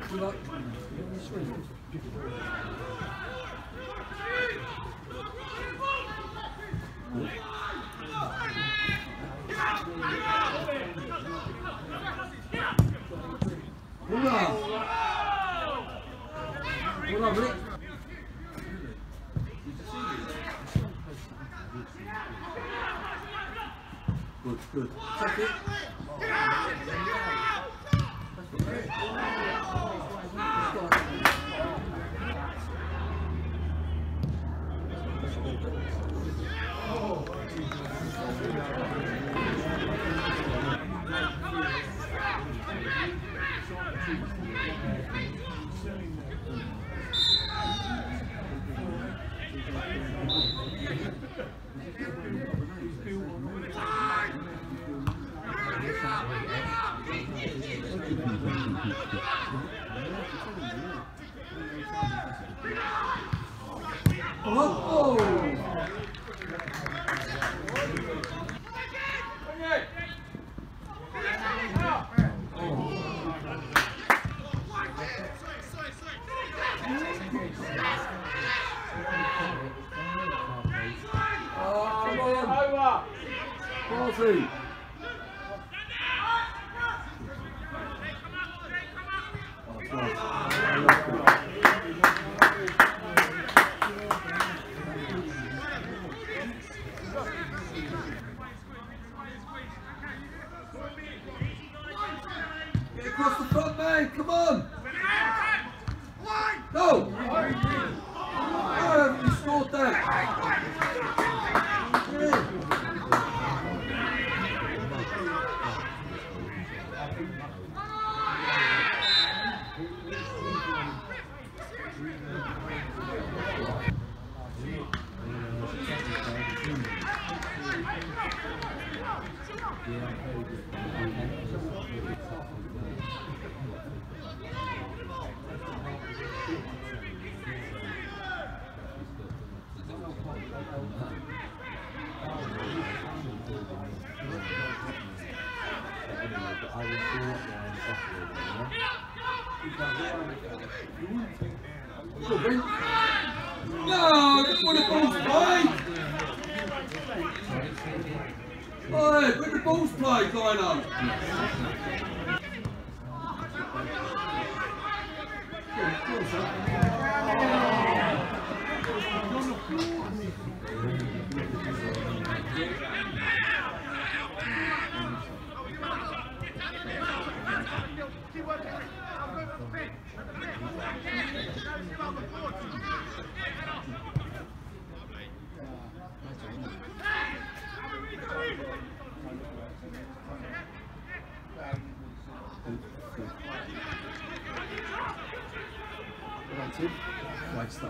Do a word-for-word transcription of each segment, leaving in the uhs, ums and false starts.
Good, good. Check it. Oh! Party! Get across the front, mate! Come on! No! Why haven't you scored that? Yeah. No, that's what the ball's played. Oi, where the ball's played, Dino? Right stuff.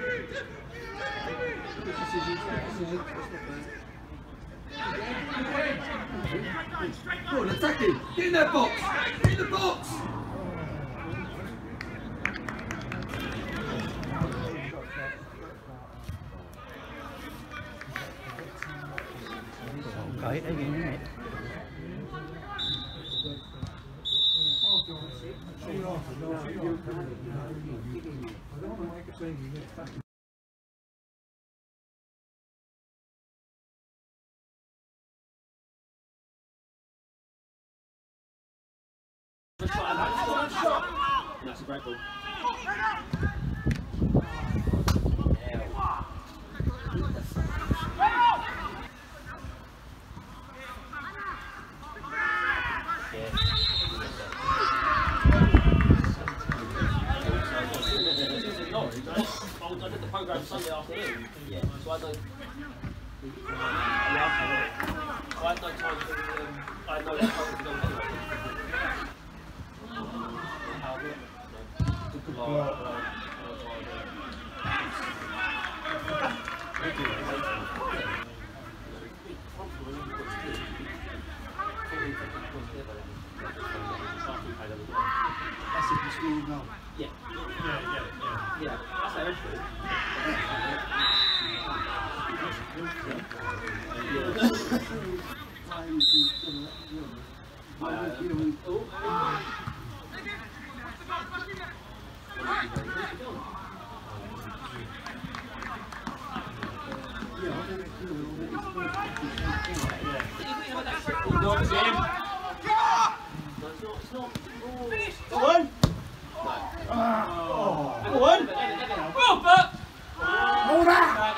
Go on, attack him! Get in that box! Get in the box! Okay, again, isn't it? That's a great ball. I did the programme Sunday afternoon, yeah. So I don't. I had no time to. Um, I had no time to go anyway. That's if you scored now. Yeah. Yeah, yeah, yeah. Yeah, that's how it's true. Yeah. Not him. No, it's not. It's not. Go on. Oh. Go on. Robert. Hold that.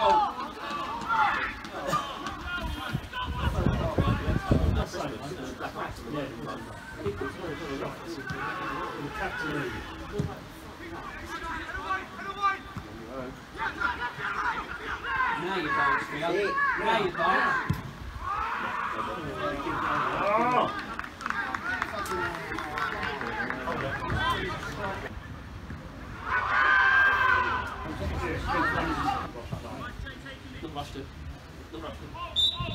Now you don't, Theo. Now you don't. Oh. Don't rush it. Don't rush it.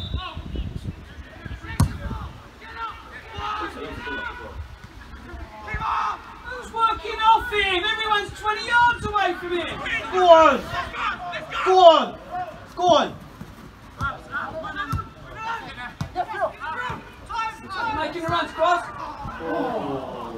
Who's working off him? Everyone's twenty yards away from him. Go on! Go on! Go on! Making a run, cross. Oh.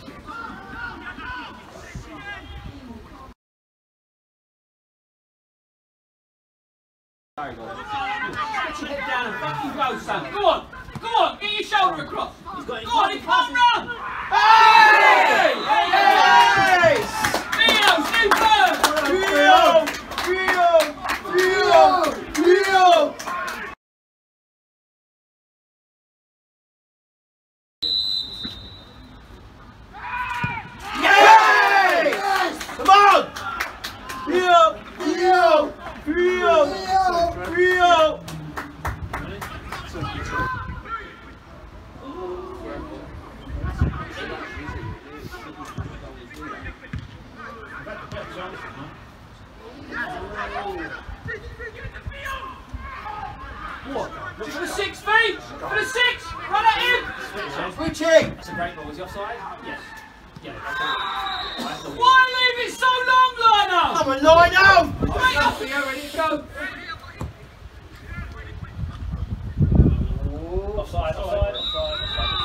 Sorry, guys. Get your head down and fucking go, son. Go on. Go on. Get your shoulder across. He's got it. Go on, he can't run. Hey! Hey! Hey! Theo, superb! Theo! Theo! Theo! Theo! Come on! Theo! Theo! Theo! Theo! What? Look for the six feet! For the six! Run at him! Switching! That's a great ball. Is he offside? Yes. Yeah. Why leave it so long, Lionel? Come on, Lionel! Right up here, ready to go. Offside, offside, offside,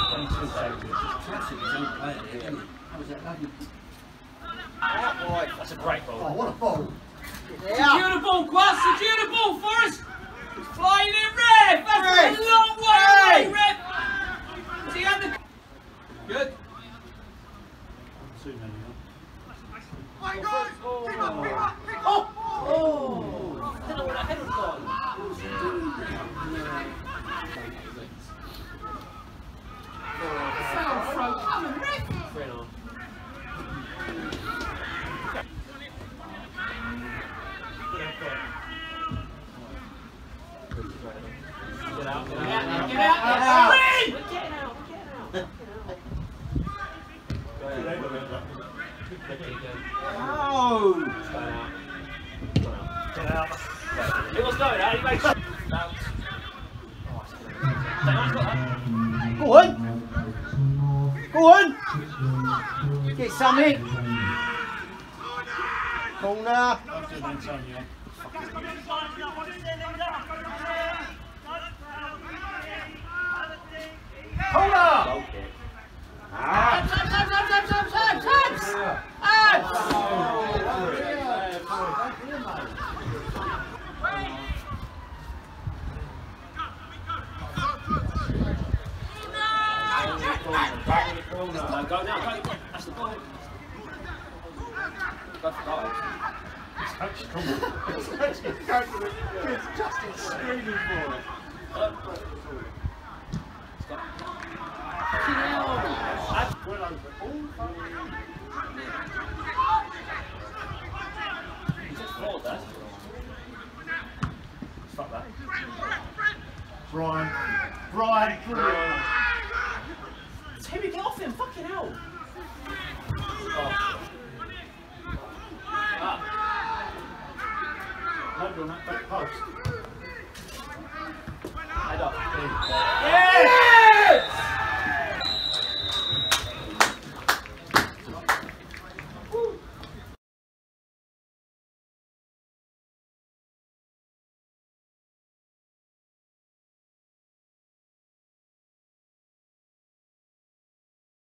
offside. That's a great ball. Oh, what a ball. Secure the ball, Quas! Secure the ball, Forrest! It's flying in red! That's a long way away, Red! Is he under... Good. My God! Keep up, keep up, keep up! Oh! Oh! I don't know where that head was gone. Foul throw, come on, Red! Three and a half. Get out, get out, get out, get out! We're getting out, we're getting out. No! Get out. It was going out, he makes it. Go on! Go on! Get some in! Corner! Corner! Ah! Tabs, tabs, tabs, tabs, tabs, tabs, tabs! Go now, go. That's the point. Go for goal. It's actually going to the kids Justin screaming for it. Brian, Brian, Brian.